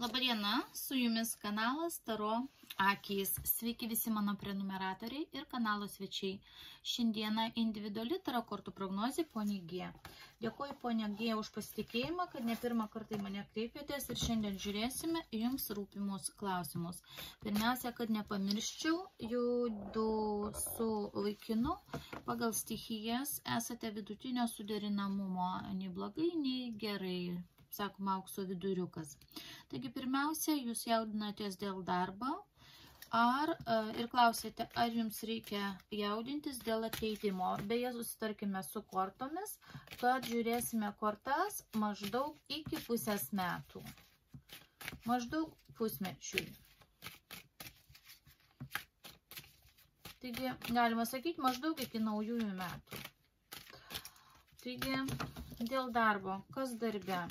Labadiena, su jumis kanalas Taro Akys. Sveiki visi mano prenumeratoriai ir kanalo svečiai. Šiandieną individuali Taro kortų prognozė ponė G. Dėkuoju ponė G už pasitikėjimą, kad ne pirmą kartą į mane kreipėtės ir šiandien žiūrėsime jums rūpimus klausimus. Pirmiausia, kad nepamirščiau, judu su vaikinu pagal stichijas esate vidutinio suderinamumo, nei blogai, nei gerai. Sakoma, aukso viduriukas. Taigi, pirmiausia, jūs jaudinatės dėl darbo ir klausėte, ar jums reikia jaudintis dėl atleidimo. Beje, susitarkime su kortomis, kad žiūrėsime kortas maždaug iki pusės metų. Maždaug pusmečiui. Taigi, galima sakyti, maždaug iki naujųjų metų. Taigi, dėl darbo, kas darbe?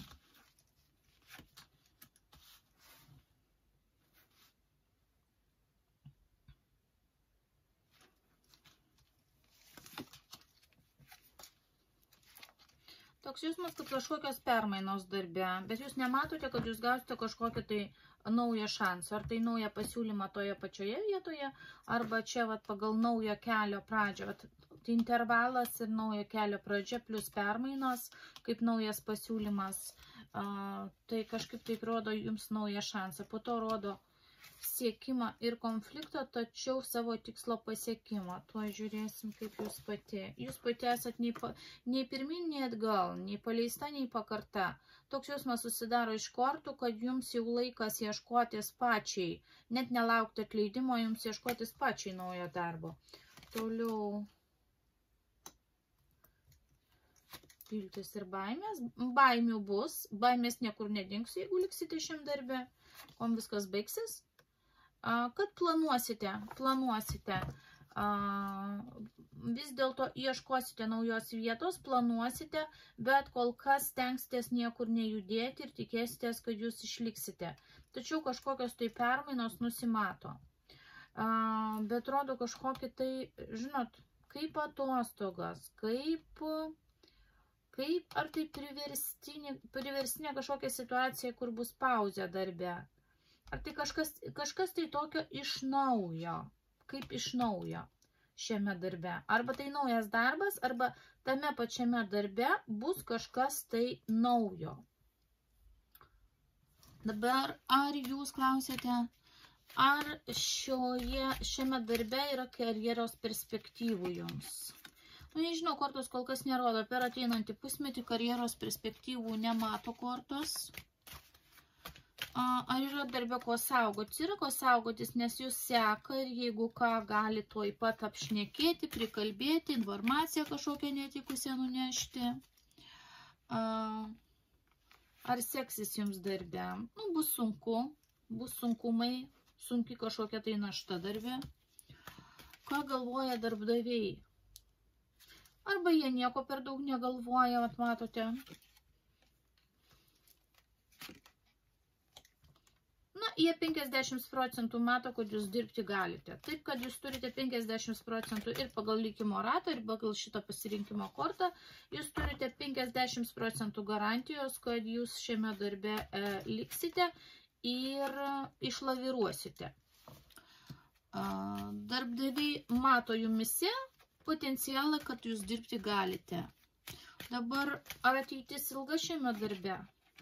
Toks jausmas, kad kažkokios permainos darbe, bet jūs nematote, kad jūs gausite kažkokį tai naują šansą, ar tai naują pasiūlymą toje pačioje vietoje, arba čia vat, pagal naujo kelio pradžią. Tai intervalas ir naujo kelio pradžia plus permainos, kaip naujas pasiūlymas, tai kažkaip tai rodo jums naują šansą. Po to rodo siekimą ir konfliktą, tačiau savo tikslo pasiekimą. Tuo žiūrėsim, kaip jūs pati. Jūs pati esat nei pirmin, nei atgal, nei paleista, nei pakarta. Toks jausmas susidaro iš kortų, kad jums jau laikas ieškotis pačiai. Net nelaukti atleidimo, jums ieškotis pačiai naujo darbo. Toliau. Viltis ir baimės. Baimių bus. Baimės niekur nedings, jeigu liksite šiam darbe. Kom viskas baigsis. Kad planuosite, vis dėlto ieškosite naujos vietos, planuosite, bet kol kas stengsitės niekur nejudėti ir tikėsitės, kad jūs išliksite. Tačiau kažkokios tai permainos nusimato. Bet rodo kažkokį tai, žinot, kaip atostogas, ar tai priverstinė kažkokia situacija, kur bus pauzė darbe. Ar tai kažkas tai tokio iš naujo, kaip iš naujo šiame darbe. Arba tai naujas darbas, arba tame pačiame darbe bus kažkas tai naujo. Dabar, ar jūs klausėte, ar šiame darbe yra karjeros perspektyvų jums? Nežinau, kortos kol kas nerodo. Per ateinantį pusmetį karjeros perspektyvų nemato kortos. Ar yra darbė ko saugotis? Yra ko saugotis, nes jūs seka ir jeigu ką gali tuoj pat apšnekėti, prikalbėti, informaciją kažkokią netikusią nunešti. Ar seksis jums darbė? Bus sunku, bus sunkumai, sunki kažkokia tai našta darbė. Ką galvoja darbdaviai? Arba jie nieko per daug negalvoja, matote. Jie 50% mato, kad jūs dirbti galite. Taip, kad jūs turite 50% ir pagal likimo ratą, ir pagal šitą pasirinkimo kortą, jūs turite 50% garantijos, kad jūs šiame darbe liksite ir išlaviruosite. Darbdaviai mato jumise potencialą, kad jūs dirbti galite. Dabar, ar ateitis ilga šiame darbe?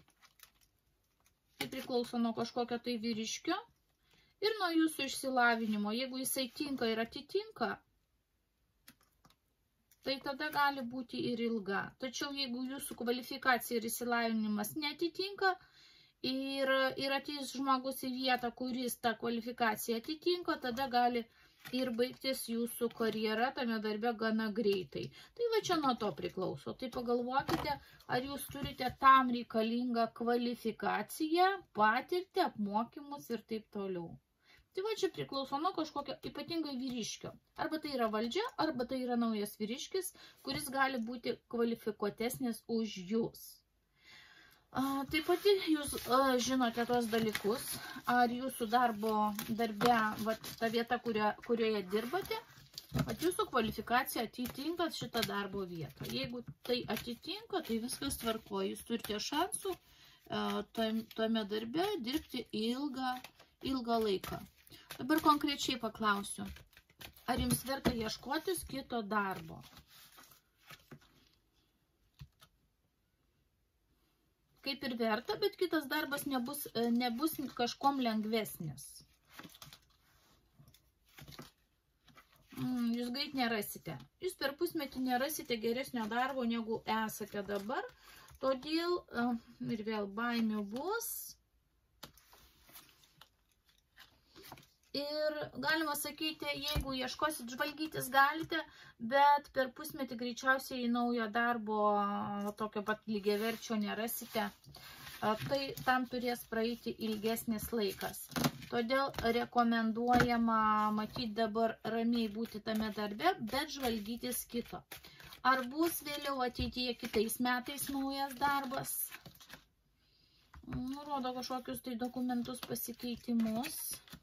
Tai priklauso nuo kažkokio tai vyriškio ir nuo jūsų išsilavinimo. Jeigu jisai tinka ir atitinka, tai tada gali būti ir ilga. Tačiau jeigu jūsų kvalifikacija ir išsilavinimas netitinka ir ateis žmogus į vietą, kuris tą kvalifikaciją atitinka, tada gali ir baigtis jūsų karjera tame darbe gana greitai. Tai va čia nuo to priklauso. Tai pagalvokite, ar jūs turite tam reikalingą kvalifikaciją, patirtį, apmokymus ir taip toliau. Tai va čia priklauso nuo kažkokio ypatingai vyriškio. Arba tai yra valdžia, arba tai yra naujas vyriškis, kuris gali būti kvalifikuotesnis už jūs. Taip pat jūs žinote tos dalykus, ar jūsų darbe, ta vieta, kurioje dirbate, jūsų kvalifikacija atitinka šitą darbo vietą. Jeigu tai atitinka, tai viskas tvarkoja. Jūs turite šansų tome darbe dirbti ilgą laiką. Dabar konkrečiai paklausiu, ar jums verta ieškotis kito darbo? Kaip ir verta, bet kitas darbas nebus kažkom lengvesnis. Jūs greit nerasite. Jūs per pusmetį nerasite geresnio darbo, negu esate dabar. Todėl ir vėl baimių bus. Ir galima sakyti, jeigu ieškosit, žvalgytis galite, bet per pusmetį greičiausiai naujo darbo tokio pat lygiaverčio nerasite. Tai tam turės praeiti ilgesnis laikas. Todėl rekomenduojama matyti dabar ramiai būti tame darbe, bet žvalgytis kito. Ar bus vėliau ateityje kitais metais naujas darbas? Rodo kažkokius tai dokumentus pasikeitimus.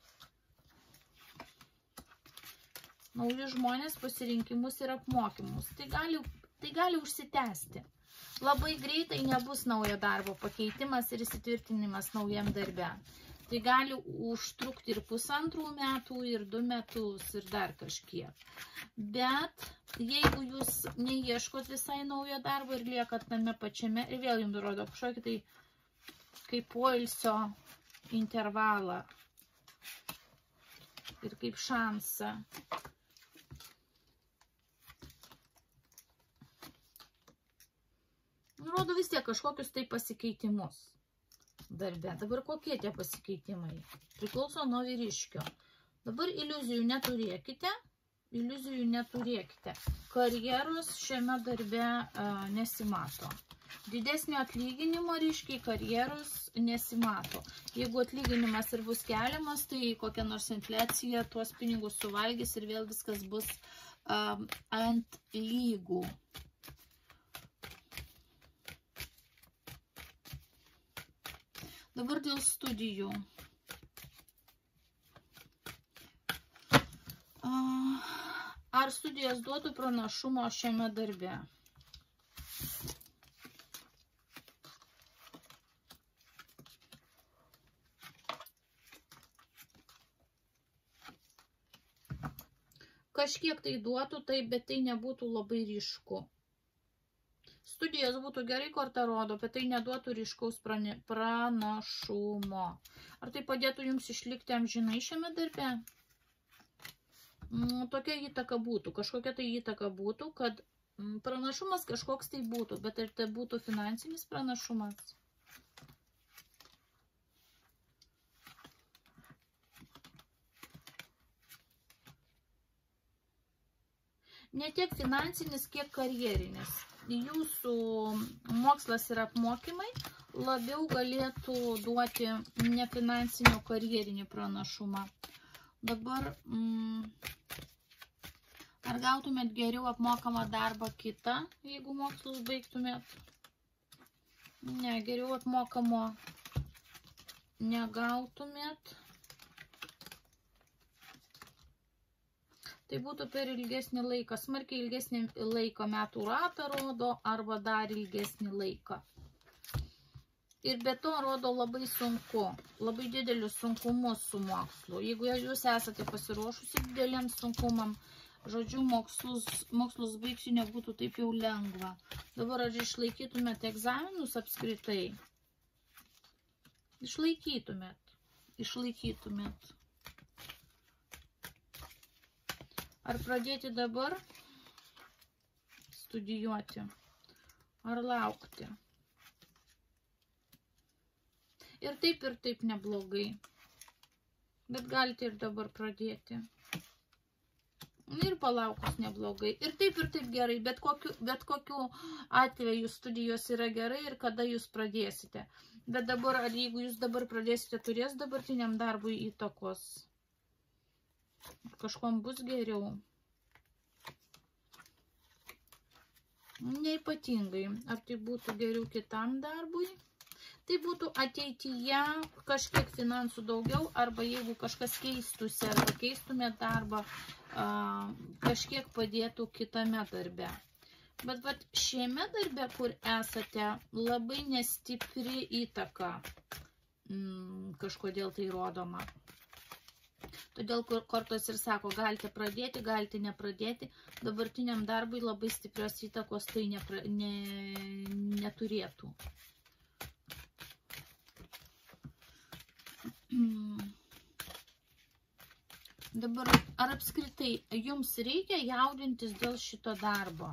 Naujus žmonės, pasirinkimus ir apmokymus. Tai gali užsitęsti. Labai greitai nebus naujo darbo pakeitimas ir įsitvirtinimas naujam darbe. Tai gali užtrukti ir 1,5 metų, ir 2 metus, ir dar kažkiek. Bet jeigu jūs neieškot visai naujo darbo ir liekat tame pačiame, ir vėl jums rodo kažkokį tai kaip poilsio intervalą ir kaip šansą. Rodo vis tiek kažkokius tai pasikeitimus darbe. Dabar kokie tie pasikeitimai? Priklauso nuo vyriškio. Dabar iliuzijų neturėkite. Karjeros šiame darbe nesimato. Didesnio atlyginimo ryškiai karjeros nesimato. Jeigu atlyginimas ir bus keliamas, tai kokia nors infliacija tuos pinigus suvalgys ir vėl viskas bus ant lygų. Dabar dėl studijų. Ar studijos duotų pranašumo šiame darbe? Kažkiek tai duotų, bet tai nebūtų labai ryšku. Studijos būtų gerai, korta rodo, bet tai neduotų ryškaus pranašumo. Ar tai padėtų jums išlikti amžinai šiame darbe? Tokia įtaka būtų, kažkokia tai įtaka būtų, kad pranašumas kažkoks tai būtų, bet ar tai būtų finansinis pranašumas? Ne tiek finansinis, kiek karjerinis. Jūsų mokslas ir apmokymai labiau galėtų duoti nefinansinio karjerinį pranašumą. Dabar, ar gautumėt geriau apmokamą darbą kitą, jeigu mokslus baigtumėt? Ne, geriau apmokamo negautumėt. Tai būtų per ilgesnį laiką, smarkiai ilgesnį laiką, metų ratą rodo, arba dar ilgesnį laiką. Ir be to rodo labai sunku, labai didelius sunkumus su mokslu. Jeigu jūs esate pasiruošusi dideliam sunkumam, žodžiu, mokslus baigsiu nebūtų taip jau lengva. Dabar ar išlaikytumėt egzaminus apskritai? Išlaikytumėt. Ar pradėti dabar studijuoti, ar laukti? Ir taip neblogai, bet galite ir dabar pradėti. Ir palaukus neblogai, ir taip gerai, bet kokiu atveju studijos yra gerai ir kada jūs pradėsite. Bet dabar, ar jeigu jūs dabar pradėsite, turės dabartiniam darbui įtakos? Kažkom bus geriau. Neipatingai. Ar tai būtų geriau kitam darbui? Tai būtų ateityje kažkiek finansų daugiau, arba jeigu kažkas keistųsi, arba keistumėt darbą, kažkiek padėtų kitame darbe. Bet vat, šiame darbe, kur esate, labai nestipri įtaka kažkodėl tai rodoma. Todėl kortos ir sako, galite pradėti, galite nepradėti. Dabartiniam darbui labai stiprios įtakos tai neturėtų. Dabar, ar apskritai jums reikia jaudintis dėl šito darbo?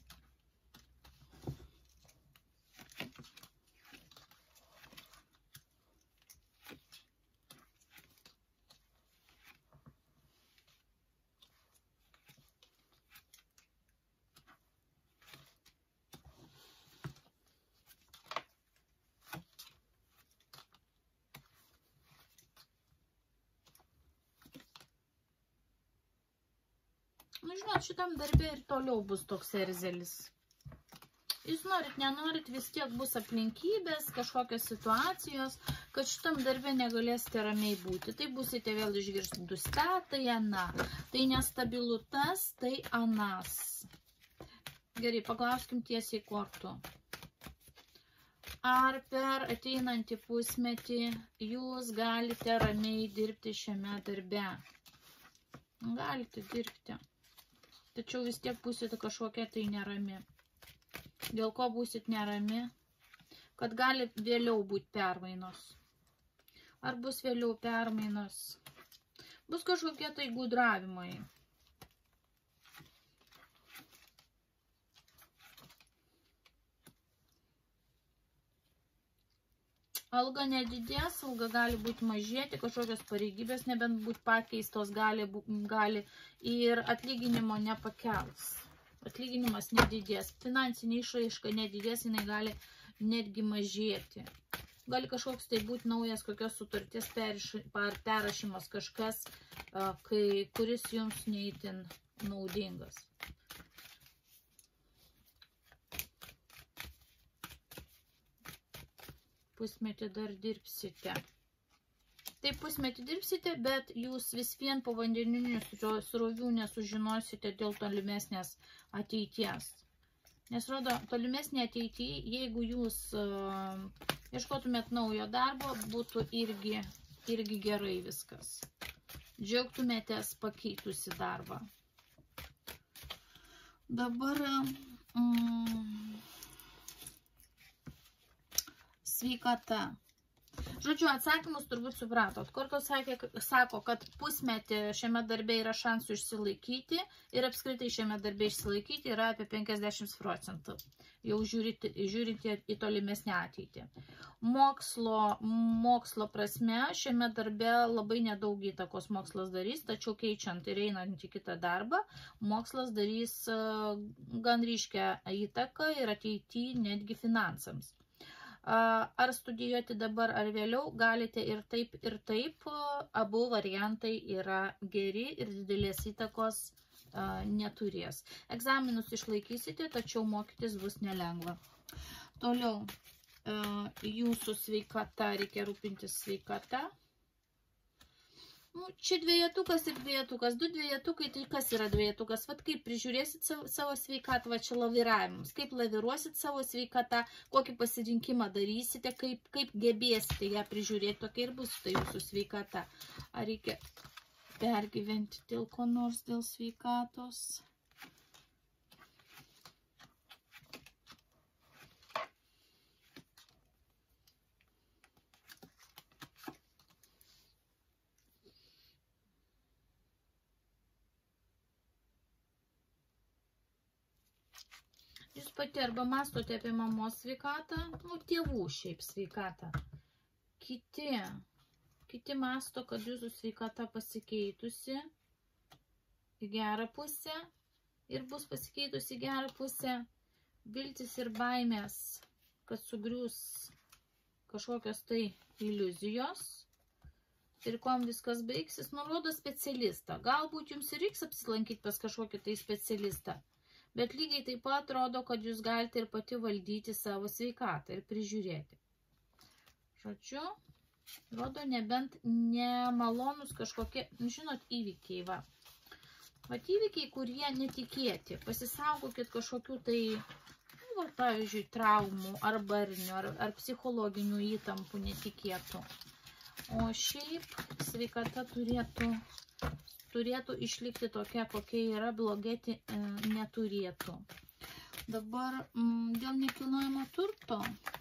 Nu, žinot, šitam darbė ir toliau bus toks erzelis. Jūs norit, nenorit, vis tiek bus aplinkybės, kažkokios situacijos, kad šitam darbė negalėsite ramiai būti. Tai busite vėl išgirstus tai ana. Tai nestabilu tas, tai anas. Gerai, paklauskim tiesiai kortų. Ar per ateinantį pusmetį jūs galite ramiai dirbti šiame darbe? Galite dirbti. Tačiau vis tiek būsite kažkokia tai nerami. Dėl ko būsit nerami? Kad gali vėliau būti permainos. Ar bus vėliau permainos? Bus kažkokie tai gudravimai. Alga nedidės, alga gali būti mažėti, kažkokios pareigybės nebent būti pakeistos, gali ir atlyginimo nepakels. Atlyginimas nedidės, finansinė išraiška nedidės, jinai gali netgi mažėti. Gali kažkoks tai būti naujas kokios sutarties perrašymas kažkas, kuris jums neįtin naudingas. Pusmetį dar dirbsite. Taip, pusmetį dirbsite, bet jūs vis vien po vandeninių srovių nesužinosite dėl tolimesnės ateities. Nes rodo, tolimesnė ateityje, jeigu jūs ieškotumėt naujo darbo, būtų irgi gerai viskas. Džiaugtumėtės pakeitusi darbą. Dabar sveikata. Žodžiu, atsakymus turbūt supratot. Kortos sako, kad pusmetį šiame darbe yra šansų išsilaikyti ir apskritai šiame darbe išsilaikyti yra apie 50%. Jau žiūrite į tolimesnę ateitį. Mokslo prasme šiame darbe labai nedaug įtakos mokslas darys, tačiau keičiant ir einant į kitą darbą, mokslas darys gan ryškią įtaką ir ateityje netgi finansams. Ar studijuoti dabar ar vėliau, galite ir taip, abu variantai yra geri ir didelės įtakos neturės. Egzaminus išlaikysite, tačiau mokytis bus nelengva. Toliau, jūsų sveikata, reikia rūpintis sveikata. Čia dvejetukas ir dvejetukas, du dvejetukai, tai kas yra dvejetukas? Vat kaip prižiūrėsit savo sveikatą, va čia laviravimus, kaip laviruosit savo sveikatą, kokį pasirinkimą darysite, kaip gebėsite ją prižiūrėti, tokia ir bus tai jūsų sveikata. Ar reikia pergyventi dėl ko nors, dėl sveikatos? Jūs pati arba mąstote apie mamos sveikatą, tėvų šiaip sveikatą. Kiti mąsto, kad jūsų sveikata pasikeitusi į gerą pusę ir bus pasikeitusi į gerą pusę viltis ir baimės, kad sugrius kažkokios tai iliuzijos ir kuom viskas baigsis, nurodo specialistą. Galbūt jums ir reiks apsilankyti pas kažkokį tai specialistą. Bet lygiai taip pat rodo, kad jūs galite ir pati valdyti savo sveikatą ir prižiūrėti. Žodžiu, rodo nebent nemalonus kažkokie, žinot, įvykiai, va. Vat įvykiai, kurie netikėti. Pasisaugokit kažkokių tai, nu, pavyzdžiui, traumų, ar barnių, ar psichologinių įtampų netikėtų. O šiaip sveikata turėtų išlikti tokia, kokia yra, blogėti neturėtų. Dabar dėl nekilnojamo turto,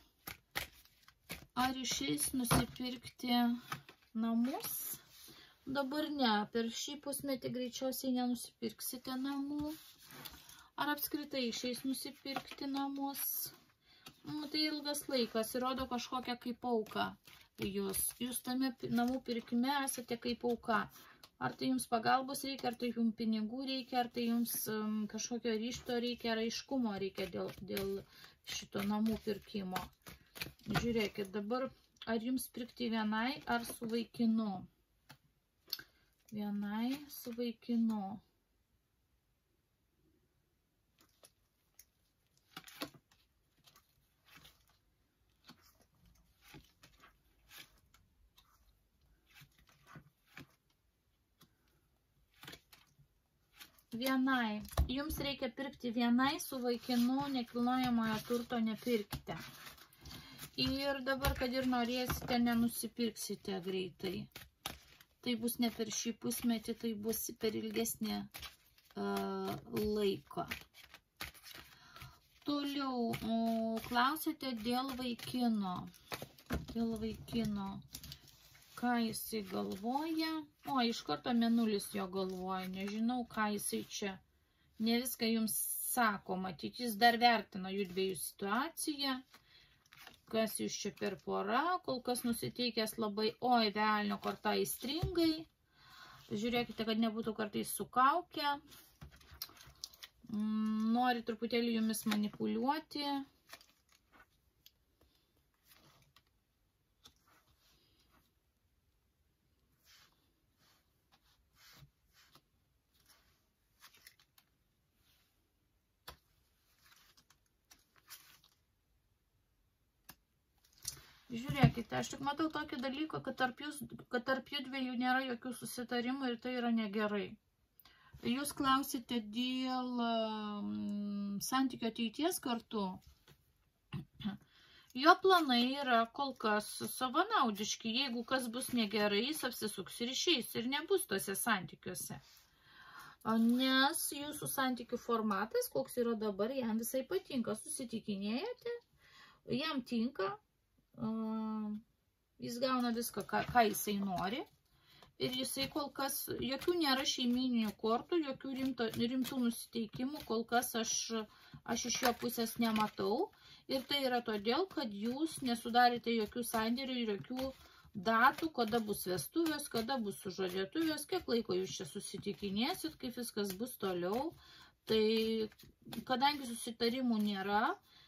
ar išeis nusipirkti namus? Dabar ne, per šį pusmetį greičiausiai nenusipirksite namų. Ar apskritai išeis nusipirkti namus? Tai ilgas laikas, įrodo kažkokią kaip auką. Jūs tame namų pirkime esate kaip auka. Ar tai jums pagalbos reikia, ar tai jums pinigų reikia, ar tai jums kažkokio ryžto reikia, ar aiškumo reikia dėl šito namų pirkimo. Žiūrėkit, dabar ar jums pirkti vienai ar su vaikinu? Vienai su vaikinu. Vienai. Jums reikia pirkti vienai, su vaikinu nekilnojamojo turto nepirkite. Ir dabar, kad ir norėsite, nenusipirksite greitai. Tai bus ne per šį pusmetį, tai bus per ilgesnį laiką. Toliau klausite dėl vaikino. Dėl vaikino. Ką jisai galvoja? O, iš karto mėnulis jo galvoja. Nežinau, ką jisai čia. Ne viską jums sako. Matyt, jis dar vertina jų dviejų situaciją. Kas jūs čia per pora. Kol kas nusiteikęs labai, oi, velnio korta įstringai. Žiūrėkite, kad nebūtų kartais sukaukę. Nori truputėlį jumis manipuliuoti. Žiūrėkite, aš tik matau tokį dalyką, kad tarp jų dviejų nėra jokių susitarimų ir tai yra negerai. Jūs klausite dėl santykio ateities kartu. Jo planai yra kol kas savanaudiški. Jeigu kas bus negerai, jis apsisuks ir išeis ir nebus tose santykiuose. Nes jūsų santykių formatas, koks yra dabar, jam visai patinka. Susitikinėjate, jam tinka. Jis gauna viską, ką jisai nori. Ir jisai kol kas, jokių nėra šeimyninių kortų, jokių rimtų nusiteikimų, kol kas aš iš jo pusės nematau. Ir tai yra todėl, kad jūs nesudarėte jokių sandėrių ir jokių datų, kada bus vestuvės, kada bus sužadėtuvės, kiek laiko jūs čia susitikinėsit, kaip viskas bus toliau. Tai kadangi susitarimų nėra,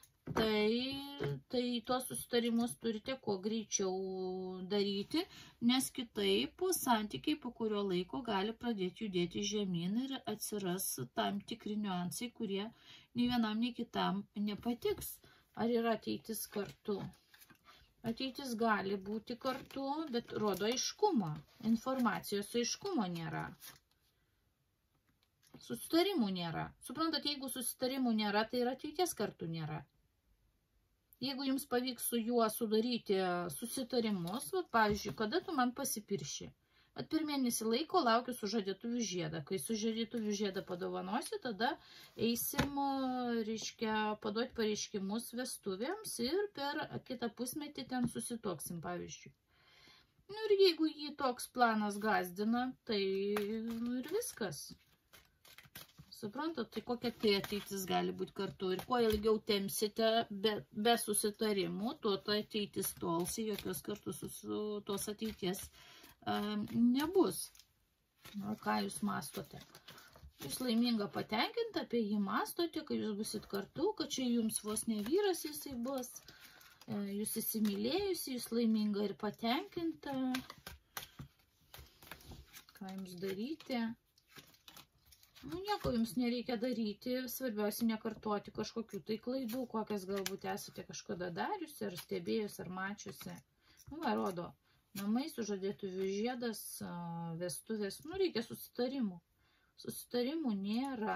tai tuos susitarimus turite kuo greičiau daryti, nes kitaip santykiai po kurio laiko gali pradėti judėti žemyn ir atsiras tam tikri niuansai, kurie nei vienam, nei kitam nepatiks. Ar yra ateitis kartu? Ateitis gali būti kartu, bet rodo aiškumą. Informacijos aiškumo nėra. Susitarimų nėra. Suprantat, jeigu susitarimų nėra, tai ir ateities kartu nėra. Jeigu jums pavyks su juo sudaryti susitarimus, pavyzdžiui, kada tu man pasipirši? Per mėnesį laiko laukiu sužadėtuvių žiedą. Kai sužadėtuvių žiedą padovanosi, tada eisim, reiškia, paduoti pareiškimus vestuvėms ir per kitą pusmetį ten susituoksim, pavyzdžiui. Ir jeigu jį toks planas gazdina, tai ir viskas. Suprantat, tai kokia tai ateitis gali būti kartu. Ir kuo ilgiau tempsite be susitarimų, tuo ta ateitis tolsi, jokios kartu su tos ateities nebus. O ką jūs mastote? Jūs laiminga patenkinta, apie jį mastote, kai jūs busit kartu, kad čia jums vos ne vyras jisai bus, jūs įsimylėjusi, jūs laiminga ir patenkinta. Ką jums daryti? Nu, nieko jums nereikia daryti, svarbiausia nekartoti kažkokių tai klaidų, kokias galbūt esate kažkada dariusi, ar stebėjusi, ar mačiusi. Nu, rodo, namai, sužadėtuvių žiedas, vestuvės, nu, reikia susitarimų. Susitarimų nėra.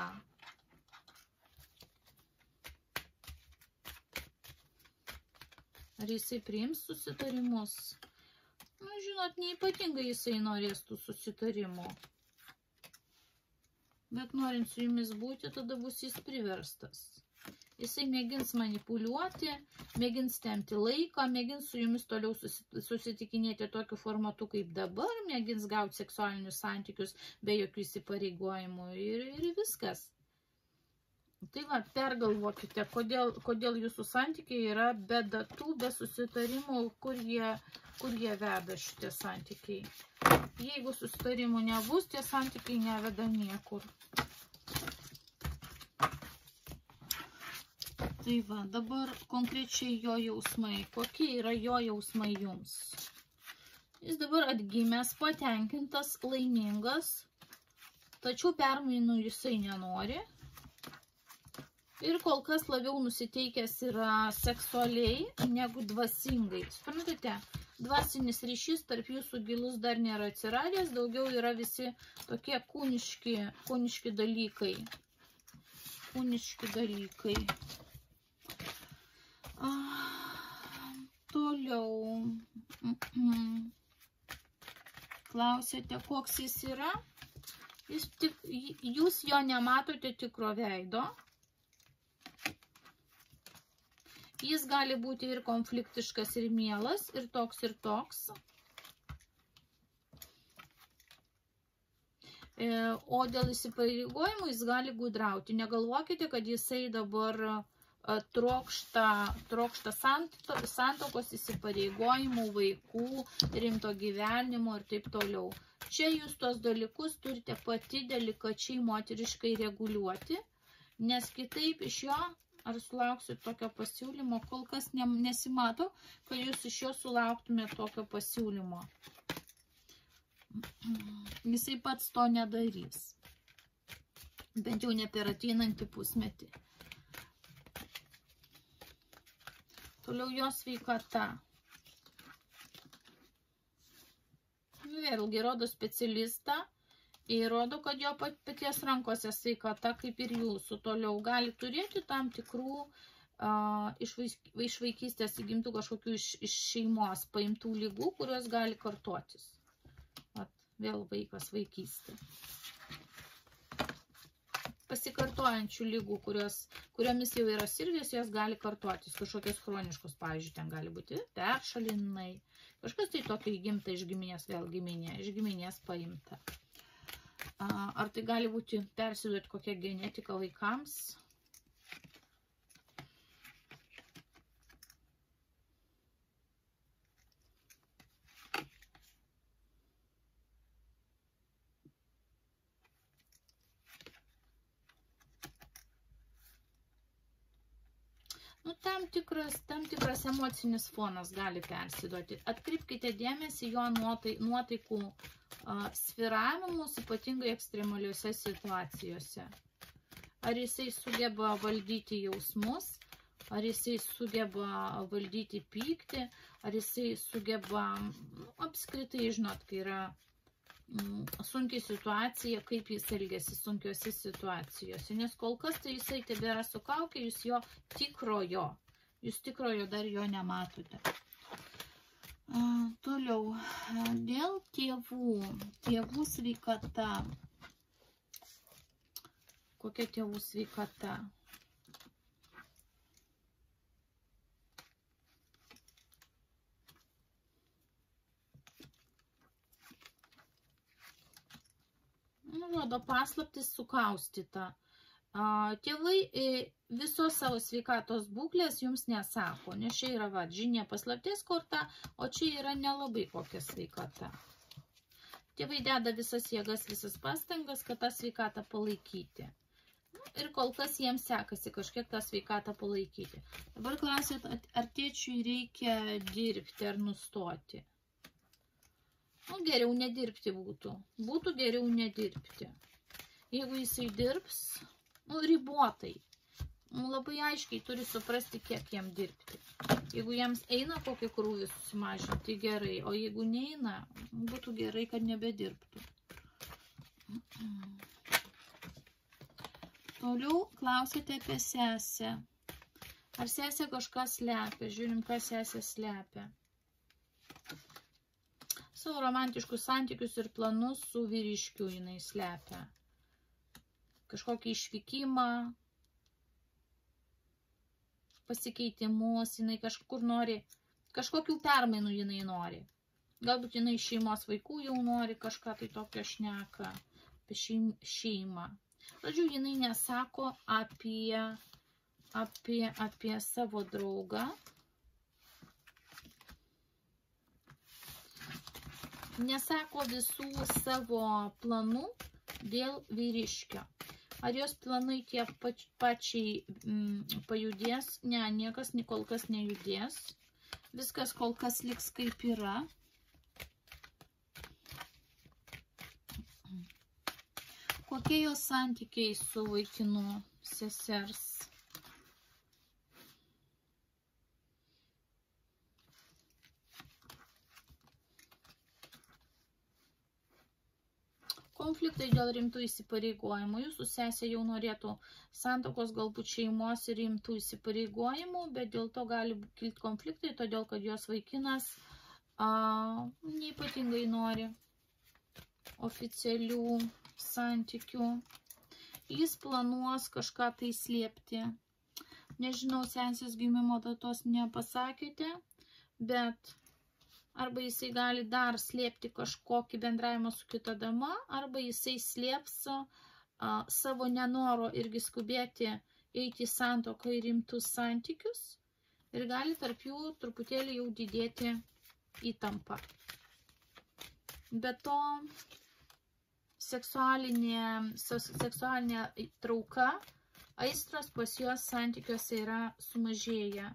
Ar jisai priims susitarimus? Nu, žinot, neypatingai jisai norės tų susitarimų. Bet norint su jumis būti, tada bus jis priverstas. Jisai mėgins manipuliuoti, mėgins tempti laiką, mėgins su jumis toliau susitikinėti tokiu formatu kaip dabar, mėgins gauti seksualinius santykius be jokių įsipareigojimų ir viskas. Tai va, pergalvokite, kodėl jūsų santykiai yra be datų, be susitarimų, kur jie veda šitie santykiai. Jeigu susitarimų nebus, tie santykiai neveda niekur. Tai va, dabar konkrečiai jo jausmai. Kokie yra jo jausmai jums? Jis dabar atgimęs, patenkintas, laimingas, tačiau permainų jisai nenori. Ir kol kas labiau nusiteikęs yra seksualiai negu dvasingai. Suprantate, dvasinis ryšys tarp jūsų gilus dar nėra atsiradęs, daugiau yra visi tokie kūniški dalykai. Kūniški dalykai. Toliau. Klausėte, koks jis yra? Jūs jo nematote tikro veido. Jis gali būti ir konfliktiškas, ir mielas, ir toks, ir toks. O dėl įsipareigojimų jis gali gudrauti. Negalvokite, kad jisai dabar trokšta santuokos, įsipareigojimų, vaikų, rimto gyvenimo ir taip toliau. Čia jūs tos dalykus turite pati delikačiai moteriškai reguliuoti, nes kitaip iš jo, ar sulauksit tokio pasiūlymo, kol kas nesimato, kad jūs iš jo sulauktumėte tokio pasiūlymo. Jisai pats to nedarys. Bent jau ne per ateinantį pusmetį. Toliau jo sveikata. Vėlgi rodo specialistą. Įrodo, kad jo paties rankose sveikata, kaip ir jūsų, toliau gali turėti tam tikrų iš vaikystės įgimtų kažkokių iš šeimos paimtų lygų, kurios gali kartotis. Vat, vėl vaikas, vaikystė. Pasikartojančių lygų, kuriomis jau yra sirgęs, jos gali kartotis. Kažkokios chroniškos, pavyzdžiui, ten gali būti peršalinai. Kažkas tai tokio įgimta iš giminės, vėl iš giminės paimta. Ar tai gali būti persiduoti kokia genetika vaikams? Nu, tam tikras emocinis fonas gali persiduoti. Atkreipkite dėmesį jo nuotaikų sviravimus, ypatingai ekstremaliuose situacijose. Ar jisai sugeba valdyti jausmus, ar jisai sugeba valdyti pyktį, ar jisai sugeba, apskritai, žinot, kai yra sunkiai situacija, kaip jis elgiasi sunkiose situacijose. Nes kol kas tai jisai tebėra su kaukė, jūs tikrojo dar jo nematote. Toliau, dėl tėvų sveikata. Kokia tėvų sveikata? Rodo paslaptis sukaustyta. Tėvai visos savo sveikatos būklės jums nesako, nes čia yra žinia paslapties korta, o čia yra nelabai kokia sveikata. Tėvai deda visas jėgas, visas pastangas, kad tą sveikatą palaikyti. Ir kol kas jiems sekasi kažkiek tą sveikatą palaikyti. Dabar klausėt, ar tėčiui reikia dirbti ar nustoti? Nu, geriau nedirbti būtų. Būtų geriau nedirbti. Jeigu jisai dirbs, ribotai. Labai aiškiai turi suprasti, kiek jam dirbti. Jeigu jiems eina kokį krūvį susimažinti, gerai. O jeigu neina, būtų gerai, kad nebedirbtų. Toliau klausite apie sesę. Ar sesė kažką slepia? Žiūrim, ką sesė slepia. Savo romantiškus santykius ir planus su vyriškiu jinai slepia. Kažkokį išvykimą, pasikeitimus, jinai kažkur nori, kažkokių permainų jinai nori. Galbūt jinai šeimos vaikų jau nori, kažką tai tokio šneka apie šeimą. Žodžiu, jinai nesako apie savo draugą. Nesako visų savo planų dėl vyriškio. Ar jos planai tie pačiai pajudės? Ne, niekas kol kas nejudės. Viskas kol kas liks kaip yra. Kokie jos santykiai su vaikinu sesers? Konfliktai dėl rimtų įsipareigojimų. Jūsų sesė jau norėtų santuokos, galbūt šeimos ir rimtų įsipareigojimų, bet dėl to gali kilti konfliktai, todėl kad jos vaikinas neypatingai nori oficialių santykių. Jis planuos kažką tai slėpti. Nežinau, sesės gimimo datos nepasakėte, bet arba jisai gali dar slėpti kažkokį bendravimą su kita dama, arba jisai slėps savo nenoro irgi skubėti eiti į santuoką ir rimtus santykius ir gali tarp jų truputėlį jau didėti įtampa. Be to, seksualinė trauka, aistros pas juos santykiuose yra sumažėję.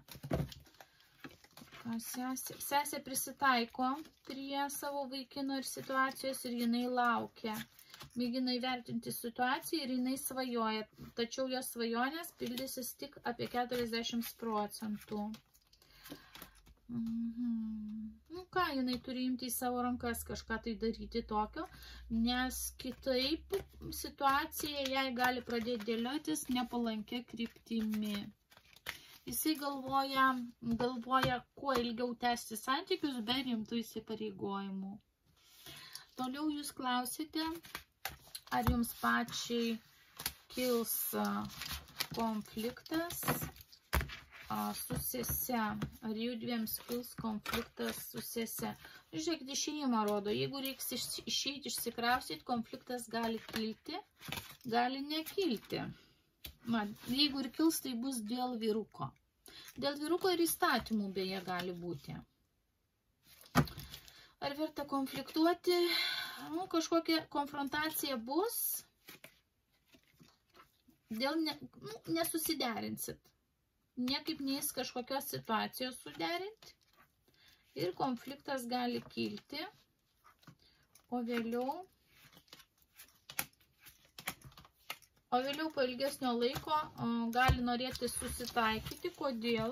Sesė prisitaiko prie savo vaikino ir situacijos ir jinai laukia. Mėgina įvertinti situaciją ir jinai svajoja, tačiau jos svajonės pildysis tik apie 40%. Nu ką, jinai turi imti į savo rankas kažką tai daryti tokio, nes kitaip situacija jai gali pradėti dėliotis nepalankia kryptimi. Jisai galvoja kuo ilgiau tęsti santykius be rimtų įsipareigojimų. Toliau jūs klausite, ar jums pačiai kils konfliktas su sese, ar judviems kils konfliktas su sese. Žiūrėkit, išėjimą rodo, jeigu reiks išeiti, išsikraustyti, konfliktas gali kilti, gali nekilti. Jeigu ir kils, tai bus dėl vyruko. Dėl vyruko ir įstatymų beje gali būti. Ar verta konfliktuoti? Kažkokia konfrontacija bus. Dėl nesusiderinsit. Niekaip neįs kažkokios situacijos suderinti. Ir konfliktas gali kilti. O vėliau po ilgesnio laiko gali norėti susitaikyti. Kodėl?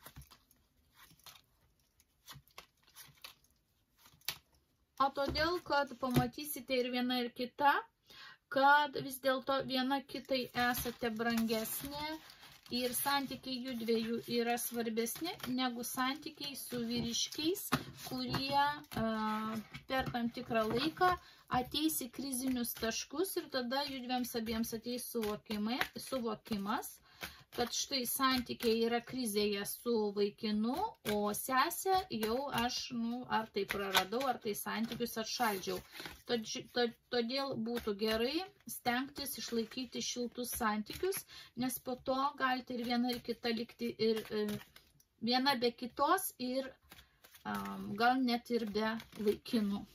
O todėl, kad pamatysite ir viena ir kita, kad vis dėlto viena kitai esate brangesnė ir santykiai jų dviejų yra svarbesni negu santykiai su vyriškiais, kurie per tam tikrą laiką ateis į krizinius taškus ir tada judviems abiems ateis suvokimas, kad štai santykiai yra krizėje su vaikinu, o sesę jau aš, ar tai praradau, ar tai santykius atšaldžiau. Todėl būtų gerai stengtis išlaikyti šiltus santykius, nes po to galite ir viena ir kita likti ir viena be kitos ir gal net ir be vaikinų.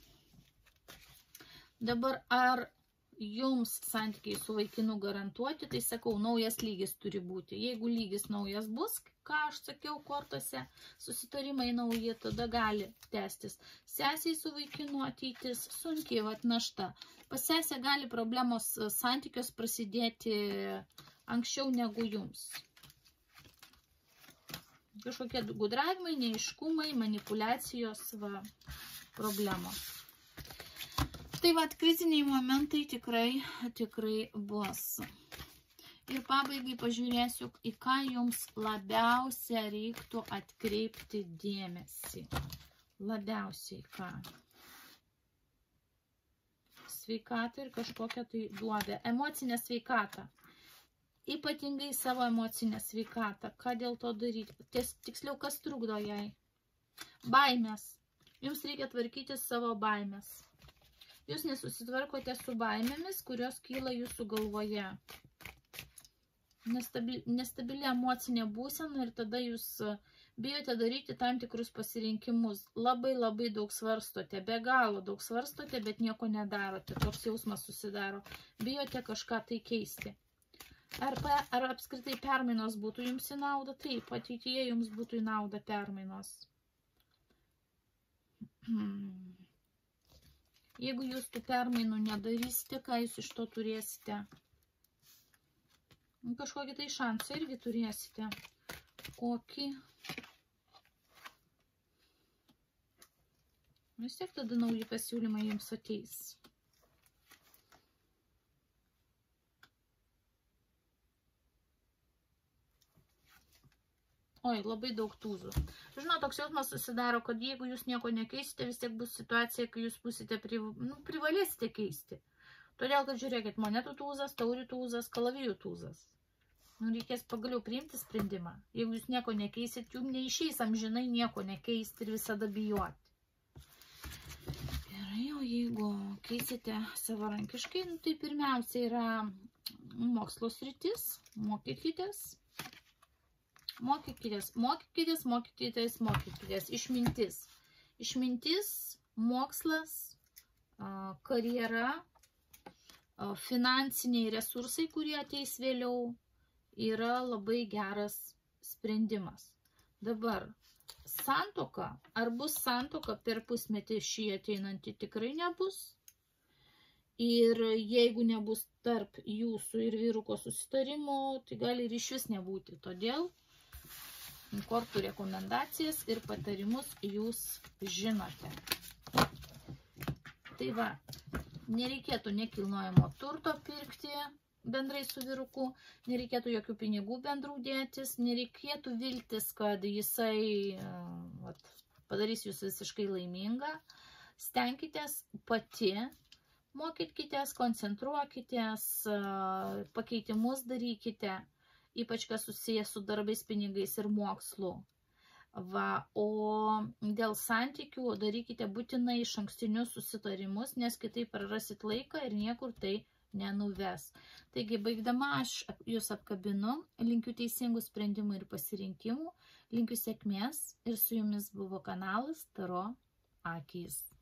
Dabar ar jums santykiai su vaikinu garantuoti, tai sakau, naujas lygis turi būti. Jeigu lygis naujas bus, ką aš sakiau kortose, susitarimai nauji, tada gali tęstis. Sesiai su vaikinu ateitis sunkiai, našta. Pas sesę gali problemos santykios prasidėti anksčiau negu jums. Kažkokie gudravimai, neiškumai, manipulacijos problemos. Tai kriziniai momentai tikrai bus. Ir pabaigai pažiūrėsiu, į ką jums labiausia reiktų atkreipti dėmesį. Labiausiai ką? Sveikatą ir kažkokią tai duobę. Emocinę sveikatą. Ypatingai savo emocinę sveikatą. Ką dėl to daryti? Tiksliau, kas trukdo jai? Baimės. Jums reikia tvarkyti savo baimės. Jūs nesusitvarkote su baimėmis, kurios kyla jūsų galvoje. Nestabili emocinė būsena ir tada jūs bijote daryti tam tikrus pasirinkimus. Labai daug svarstote, be galo daug svarstote, bet nieko nedarote. Toks jausmas susidaro. Bijote kažką tai keisti. Ar apskritai permainos būtų jums į naudą? Taip, ateityje jums būtų į naudą permainos. Jeigu jūs tų permainų nedarysite, ką jūs iš to turėsite? Kažkokį tai šansą irgi turėsite. Kokį? Vis tiek tada nauji pasiūlymai jums ateis. Oi, labai daug tūzų. Žinot, toks jausmas susidaro, kad jeigu jūs nieko nekeisite, vis tiek bus situacija, kai jūs būsite privalėsite keisti. Todėl, kad žiūrėkit, monetų tūzas, taurių tūzas, kalavijų tūzas. Reikės pagaliau priimti sprendimą. Jeigu jūs nieko nekeisit, jums neišeis amžinai nieko nekeisti ir visada bijoti. Gerai, o jeigu keisite savarankiškai, tai pirmiausia yra mokslo sritis. Mokykitės. Išmintis. Išmintis, mokslas, karjera, finansiniai resursai, kurie ateis vėliau, yra labai geras sprendimas. Dabar, santuoka, ar bus santuoka per pusmetį šį ateinantį, tikrai nebus. Ir jeigu nebus tarp jūsų ir vyruko susitarimo, tai gali ir iš vis nebūti. Todėl kortų rekomendacijas ir patarimus jūs žinote. Tai va, nereikėtų nekilnojamo turto pirkti bendrai su vyruku, nereikėtų jokių pinigų bendrų dėtis, nereikėtų viltis, kad jisai padarys jūs visiškai laimingą. Stenkitės pati, mokykitės, koncentruokitės, pakeitimus darykite, ypač kas susijęs su darbais, pinigais ir mokslu. O dėl santykių darykite būtinai išankstinius susitarimus, nes kitaip prarasit laiką ir niekur tai nenuves. Taigi, baigdama aš jūs apkabinu, linkiu teisingų sprendimų ir pasirinkimų, linkiu sėkmės ir su jumis buvo kanalas Taro akys.